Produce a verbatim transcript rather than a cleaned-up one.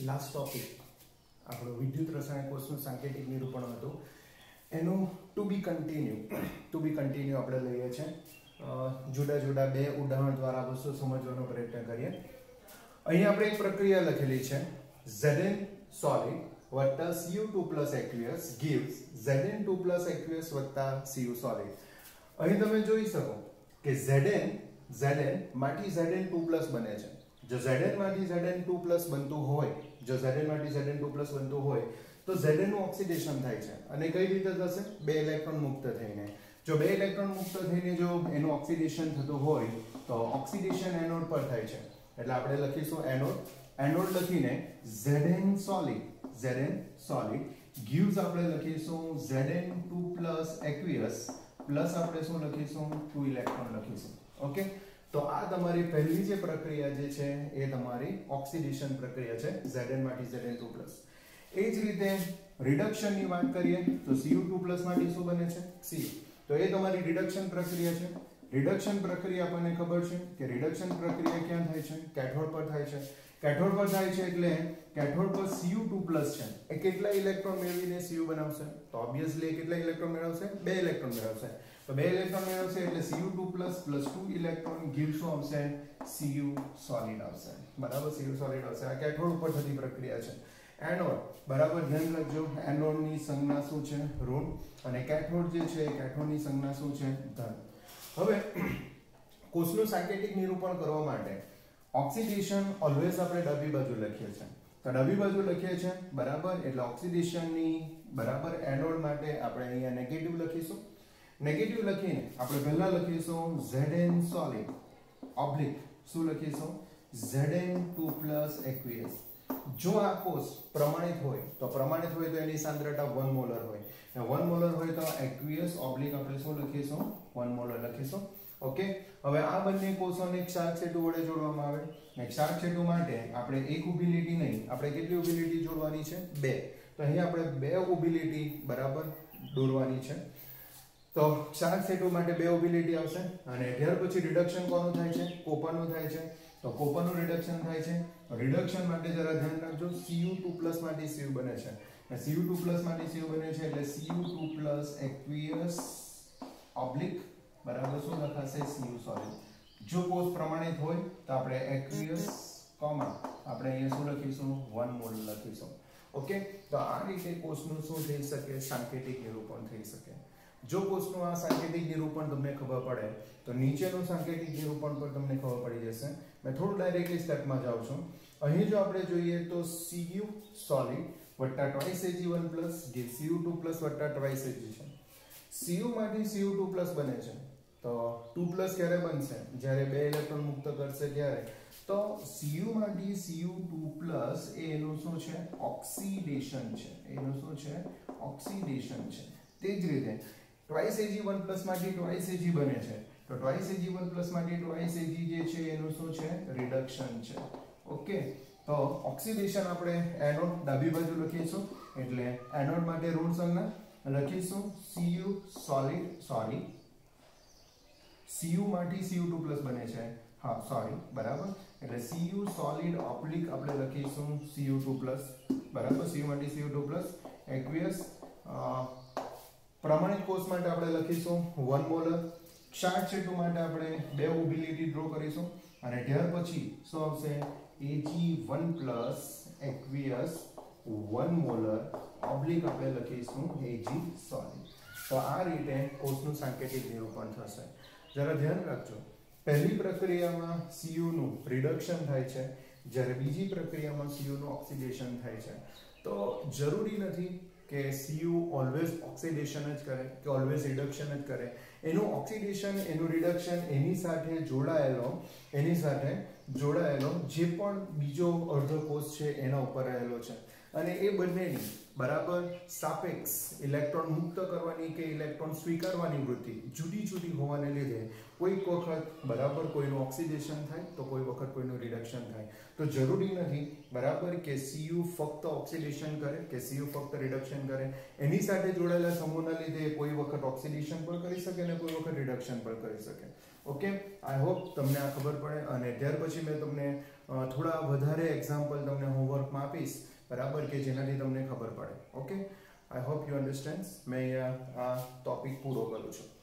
Last topic આપણો વિદ્યુત રસાયણ કોર્સનું સાંકેતિક નિરૂપણ હતું એનું to be continue to be continue આપણે લઈએ છીએ જુદા જુદા બે ઉદાહરણ દ્વારા વસ્તુ સમજવાનો પ્રયત્ન કરીએ. અહીં આપણે એક પ્રક્રિયા લખેલી છે Zn solid વત્તા C U two plus aqueous gives Zn two plus aqueous વત્તા C U solid. અહીં તમે જોઈ શકો કે Zn Zn માંથી Zn ટુ પ્લસ બને છે. જો Zn માંથી Zn ટુ પ્લસ બનતું હોય જો Zn માંથી Zn ટુ પ્લસ બનતું હોય તો Zn નું ઓક્સિડેશન થાય છે અને કઈ રીતે થશે? બે ઇલેક્ટ્રોન મુક્ત થઈને. જો બે ઇલેક્ટ્રોન મુક્ત થઈને જો એનું ઓક્સિડેશન થતું હોય તો ઓક્સિડેશન એનોડ પર થાય છે એટલે આપણે લખીશું એનોડ એનોડ લખીને Zn solid Zn solid gives આપણે લખીશું Zn two plus aqueous plus આપણે શું લખીશું ટુ ઇલેક્ટ્રોન લખીશું. ઓકે, તો આ તમારી પહેલી જે પ્રક્રિયા જે છે એ તમારી ઓક્સિડેશન પ્રક્રિયા છે Zn માંથી Zn ટુ પ્લસ. એ જ રીતે રિડક્શન ની વાત કરીએ તો C U ટુ પ્લસ માંથી શું બને છે? C U. તો એ તમારી રિડક્શન પ્રક્રિયા છે. રિડક્શન પ્રક્રિયા આપણને ખબર છે કે રિડક્શન પ્રક્રિયા ક્યાં થાય છે? કેથોડ પર થાય છે. કેથોડ પર થાય છે એટલે કેથોડ પર C U ટુ પ્લસ છે એ કેટલા ઇલેક્ટ્રોન મેળવીને C U બનાવશે? તો ઓબ્વિયસલી કેટલા ઇલેક્ટ્રોન મેળવશે? બે ઇલેક્ટ્રોન મેળવશે. તો બે ઇલેક્ટ્રોન મેળવશે એટલે C U two plus plus two electron gives શું આવશે? C U solid આવશે. બરાબર, C U solid આવશે. આ કેથોડ ઉપર થતી પ્રક્રિયા છે. એનોડ બરાબર ધ્યાન રાખજો, એનોડ ની સંજ્ઞા શું છે? ઋણ, અને કેથોડ જે છે કેથોડ ની સંજ્ઞા શું છે? ધન. હવે કોષનું સાંકેતિક નિરૂપણ કરવા માટે ઓક્સિડેશન ઓલવેઝ આપણે ડાબી બાજુ લખીએ છીએ. તો ડાબી બાજુ લખીએ છીએ બરાબર, એટલે ઓક્સિડેશન ની બરાબર એનોડ માટે આપણે અહીંયા નેગેટિવ લખીશું. નેગેટિવ લખીને આપણે પહેલા લખીશું Zn solid ઓબ્લિક શું લખીશું? Zn two plus aqueous. જો આ કોષ પ્રમાણિત હોય તો પ્રમાણિત હોય તો એની સાંદ્રતા વન મોલર હોય, અને વન મોલર હોય તો aqueous ઓબ્લિક આપણે શું લખીશું? વન મોલર લખીશું. ઓકે, હવે આ બંને કોષોને ક્ષાર સેતુ વડે જોડવામાં આવે. અને ક્ષાર સેતુ માટે આપણે એક ઊભી લીટી નહીં, આપણે કેટલી ઊભી લીટી જોડવાની છે? બે. તો અહીં આપણે બે ઊભી લીટી બરાબર દોરવાની છે. તો ક્ષાર સેતુ માટે બે ઊભી લીટી આવશે અને ત્યાર પછી રિડક્શન કોનું થાય છે? કોપરનું થાય છે. તો કોપરનું રિડક્શન થાય છે. રિડક્શન માટે જરા ધ્યાન રાખજો, C U ટુ પ્લસ માંથી C U બને છે. અને C U ટુ પ્લસ માંથી C U બને છે એટલે C U two plus aqueous oblique બરાબર શું લખાશે? C U solid. જો કોષ પ્રમાણિત હોય તો આપણે aqueous કોમા આપણે અહીંયા શું લખીશું? વન મોલ લખીશું. ઓકે, તો આ રીતે કોષનું શું થઈ શકે? સાંકેતિક નિરૂપણ થઈ શકે. જો કોષનું આ સાંકેતિક નિરૂપણ તમને ખબર પડે તો નીચેનું સાંકેતિક નિરૂપણ પર તમને ખબર પડી જશે. મેં થોડું ડાયરેક્ટલી સ્ટેપમાં જાઉં છું. અહીં જો આપણે જોઈએ તો C U solid વત્તા twice A G one plus જે C U ટુ પ્લસ વત્તા twice A G છે. C U માંથી C U ટુ પ્લસ બને છે તો ટુ પ્લસ ક્યારે બનશે? જ્યારે બે ઇલેક્ટ્રોન મુક્ત કરશે ત્યારે. તો C U માંથી C U ટુ પ્લસ એ એનું શું છે? ઓક્સિડેશન છે. એનું શું છે? ઓક્સિડેશન છે. તે જ રીતે twice A G one plus માંથી twice A G બને છે તો twice A G one plus માંથી twice A G જે છે એનું શું છે? રિડક્શન છે. ઓકે, તો ઓક્સિડેશન આપણે એનોડ ડાબી બાજુ લખીશું એટલે એનોડ માટે ઋણ સંજ્ઞા લખીશું C U solid sorry C U માંથી C U ટુ પ્લસ બને છે. હા સોરી બરાબર, એટલે C U solid ઓબ્લિક આપણે લખીશું C U ટુ પ્લસ બરાબર. C U માંથી C U two plus aqueous પ્રમાણિત કોષ માટે આપણે લખીશું વન મોલર. ક્ષાર સેતુ માટે આપણે બે ઊભી લીટી ડ્રો કરીશું અને ત્યાર પછી શું આવશે? A G one plus aqueous one molar oblique આપણે લખીશું A G solid. તો આ રીતે કોષનું સાંકેતિક નિરૂપણ થશે. જરા ધ્યાન રાખજો, પહેલી પ્રક્રિયામાં C U નું રિડક્શન થાય છે જ્યારે બીજી પ્રક્રિયામાં C U નું ઓક્સિડેશન થાય છે. તો જરૂરી નથી કે C U ઓલવેઝ ઓક્સિડેશન જ કરે કે ઓલવેઝ રિડક્શન જ કરે. એનું ઓક્સિડેશન એનું રિડક્શન એની સાથે જોડાયેલો એની સાથે જોડાયેલો જે પણ બીજો અર્ધ કોષ છે એના ઉપર રહેલો છે. અને એ બંનેની બરાબર સાપેક્ષ ઇલેક્ટ્રોન મુક્ત કરવાની કે ઇલેક્ટ્રોન સ્વીકારવાની વૃત્તિ જુદી જુદી હોવાને લીધે કોઈક વખત બરાબર કોઈનું ઓક્સિડેશન થાય તો કોઈ વખત કોઈનું રિડક્શન થાય. તો જરૂરી નથી બરાબર કે Cu ફક્ત ઓક્સિડેશન કરે કે Cu ફક્ત રિડક્શન કરે. એની સાથે જોડાયેલા સમૂહના લીધે કોઈ વખત ઓક્સિડેશન પણ કરી શકે અને કોઈ વખત રિડક્શન પણ કરી શકે. ઓકે, આઈ હોપ તમને આ ખબર પડે. અને ત્યાર પછી મેં તમને થોડા વધારે એક્ઝામ્પલ તમને હોમવર્કમાં આપીશ બરાબર કે જેનાથી તમને ખબર પડે. Okay, I hope you understand. મેં અહીંયા આ ટોપિક પૂરો કરું છું.